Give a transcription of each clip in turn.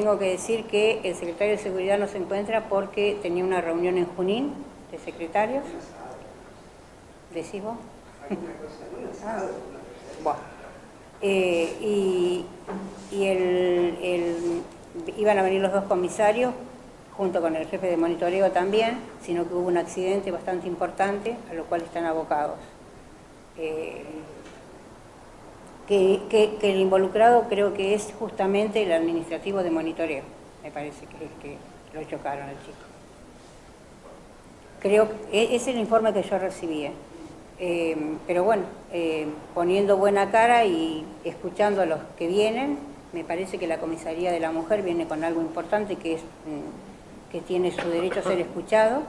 Tengo que decir que el secretario de Seguridad no se encuentra porque tenía una reunión en Junín de secretarios. ¿Decís vos? Ah, bueno. Iban a venir los dos comisarios, junto con el jefe de monitoreo también, sino que hubo un accidente bastante importante, a lo cual están abocados. Que el involucrado creo que es justamente el administrativo de monitoreo, me parece que es que lo chocaron al chico. Creo que es el informe que yo recibí, pero bueno, poniendo buena cara y escuchando a los que vienen, me parece que la Comisaría de la Mujer viene con algo importante, que es que tiene su derecho a ser escuchado,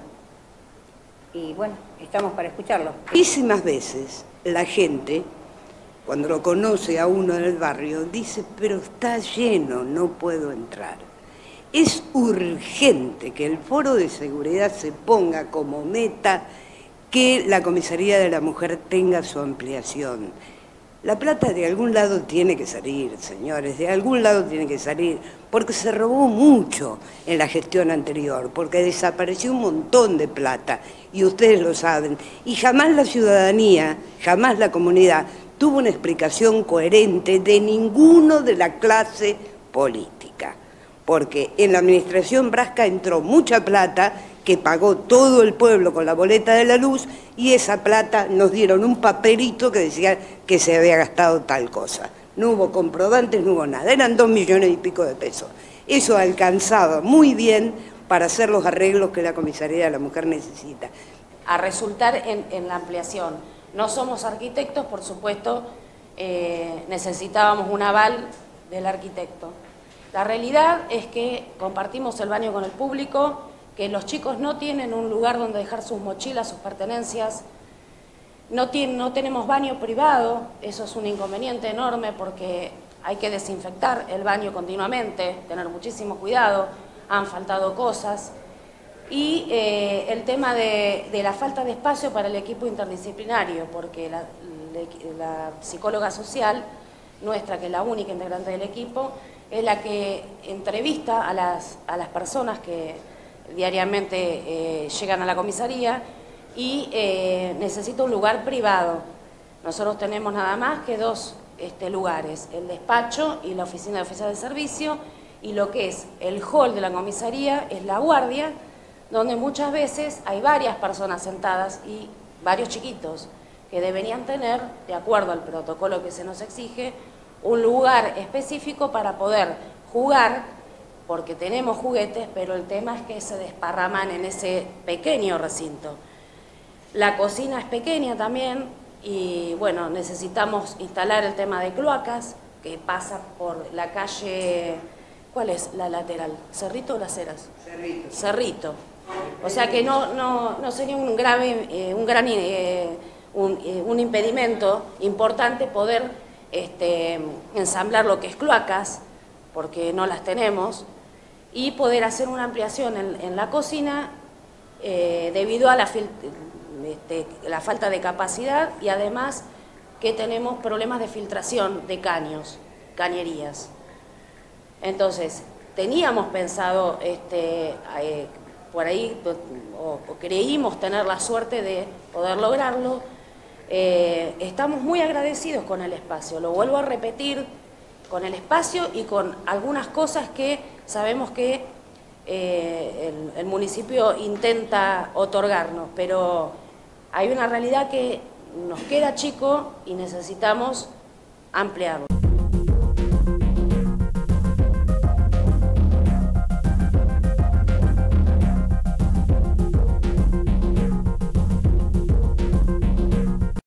y bueno, estamos para escucharlo. Muchísimas veces la gente, cuando lo conoce a uno en el barrio, dice, pero está lleno, no puedo entrar. Es urgente que el Foro de Seguridad se ponga como meta que la Comisaría de la Mujer tenga su ampliación. La plata de algún lado tiene que salir, señores, de algún lado tiene que salir, porque se robó mucho en la gestión anterior, porque desapareció un montón de plata, y ustedes lo saben, y jamás la ciudadanía, jamás la comunidad, tuvo una explicación coherente de ninguno de la clase política, porque en la administración Brasca entró mucha plata que pagó todo el pueblo con la boleta de la luz, y esa plata nos dieron un papelito que decía que se había gastado tal cosa. No hubo comprobantes, no hubo nada, eran 2 millones y pico de pesos. Eso alcanzaba muy bien para hacer los arreglos que la Comisaría de la Mujer necesita. A resultar en la ampliación. No somos arquitectos, por supuesto, necesitábamos un aval del arquitecto. La realidad es que compartimos el baño con el público, que los chicos no tienen un lugar donde dejar sus mochilas, sus pertenencias, no tenemos baño privado, eso es un inconveniente enorme porque hay que desinfectar el baño continuamente, tener muchísimo cuidado, han faltado cosas, y el tema de la falta de espacio para el equipo interdisciplinario, porque la psicóloga social nuestra, que es la única integrante del equipo, es la que entrevista a las personas que diariamente llegan a la comisaría y necesita un lugar privado. Nosotros tenemos nada más que 2 lugares, el despacho y la oficina de oficial de servicio, y lo que es el hall de la comisaría es la guardia, donde muchas veces hay varias personas sentadas y varios chiquitos que deberían tener, de acuerdo al protocolo que se nos exige, un lugar específico para poder jugar, porque tenemos juguetes, pero el tema es que se desparraman en ese pequeño recinto. La cocina es pequeña también y bueno, necesitamos instalar el tema de cloacas, que pasa por la calle, ¿cuál es la lateral? ¿Cerrito o Las Heras? Cerrito. Cerrito. O sea que no sería un impedimento importante poder ensamblar lo que es cloacas, porque no las tenemos, y poder hacer una ampliación en la cocina debido a la falta de capacidad, y además que tenemos problemas de filtración de cañerías. Entonces, teníamos pensado por ahí, o creímos tener la suerte de poder lograrlo. Estamos muy agradecidos con el espacio, lo vuelvo a repetir, con el espacio y con algunas cosas que sabemos que el municipio intenta otorgarnos, pero hay una realidad que nos queda chico y necesitamos ampliarlo.